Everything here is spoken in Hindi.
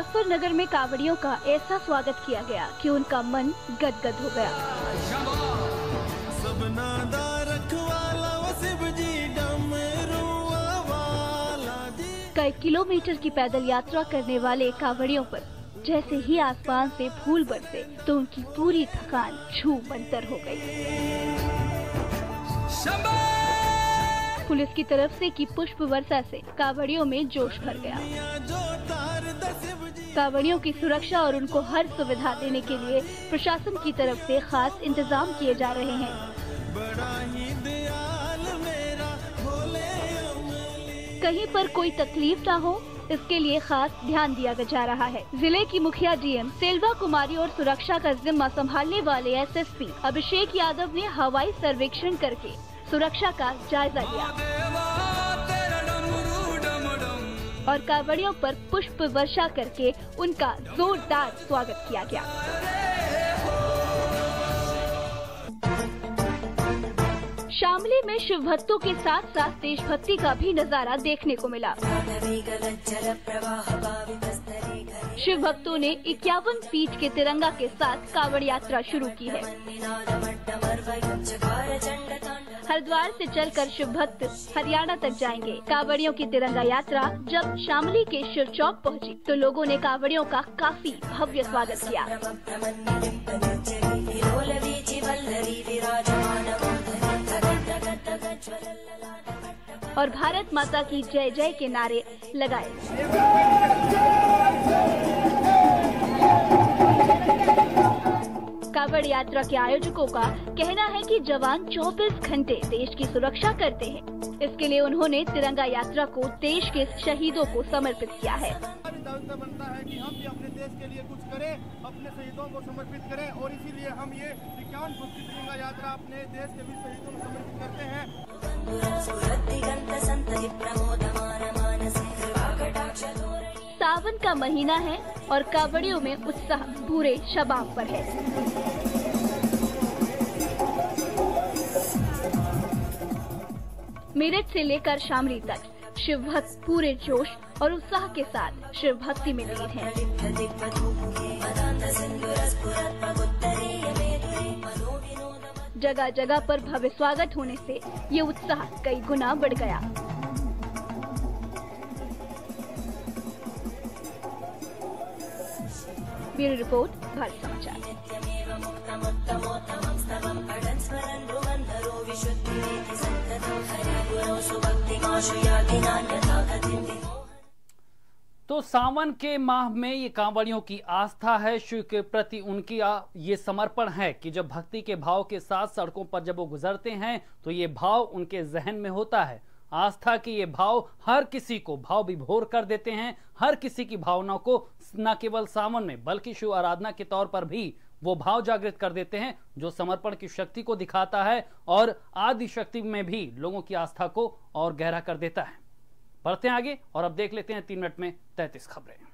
मुजफ्फर नगर में कांवड़ियों का ऐसा स्वागत किया गया कि उनका मन गदगद हो गया। कई किलोमीटर की पैदल यात्रा करने वाले कांवड़ियों पर जैसे ही आसमान से फूल बरसे तो उनकी पूरी थकान छू मंतर हो गई। पुलिस की तरफ से की पुष्प वर्षा से कांवड़ियों में जोश भर गया। कांवड़ियों की सुरक्षा और उनको हर सुविधा देने के लिए प्रशासन की तरफ से खास इंतजाम किए जा रहे हैं। कहीं पर कोई तकलीफ ना हो, इसके लिए खास ध्यान दिया जा रहा है। जिले की मुखिया डीएम सेल्वा कुमारी और सुरक्षा का जिम्मा संभालने वाले एसएसपी अभिषेक यादव ने हवाई सर्वेक्षण करके सुरक्षा का जायजा लिया और कांवड़ियों पर पुष्प वर्षा करके उनका जोरदार स्वागत किया गया। शामली में शिव भक्तों के साथ साथ देशभक्ति का भी नजारा देखने को मिला। शिव भक्तों ने 51 फीट के तिरंगा के साथ कांवड़ यात्रा शुरू की है। हरिद्वार से चलकर शिव भक्त हरियाणा तक जाएंगे। कांवड़ियों की तिरंगा यात्रा जब शामली के शिव चौक पहुंची तो लोगों ने कांवड़ियों का काफी भव्य स्वागत किया और भारत माता की जय जय के नारे लगाए। कांवड़ यात्रा के आयोजकों का कहना है कि जवान 24 घंटे देश की सुरक्षा करते हैं। इसके लिए उन्होंने तिरंगा यात्रा को देश के शहीदों को समर्पित किया है। बनता है कि हम भी अपने देश के लिए कुछ करें, अपने शहीदों को समर्पित करें और इसीलिए हम ये 51 फुट की तिरंगा यात्रा अपने देश के भी शहीदों को समर्पित करते हैं। सावन का महीना है और कांवड़ियों में उत्साह पूरे शबाब पर है। मेरठ से लेकर शामली तक शिव भक्त पूरे जोश और उत्साह के साथ शिव भक्ति में लीन हैं। जगह जगह पर भव्य स्वागत होने से ये उत्साह कई गुना बढ़ गया। ब्यूरो रिपोर्ट, भारत समाचार। तो सावन के माह में ये कांवड़ियों की आस्था है, शिव के प्रति उनकी ये समर्पण है कि जब भक्ति के भाव के साथ सड़कों पर जब वो गुजरते हैं तो ये भाव उनके जहन में होता है। आस्था के ये भाव हर किसी को भाव विभोर कर देते हैं, हर किसी की भावनाओं को न केवल सावन में बल्कि शिव आराधना के तौर पर भी वो भाव जागृत कर देते हैं जो समर्पण की शक्ति को दिखाता है और आदि शक्ति में भी लोगों की आस्था को और गहरा कर देता है। बढ़ते हैं आगे और अब देख लेते हैं 3 मिनट में 33 खबरें।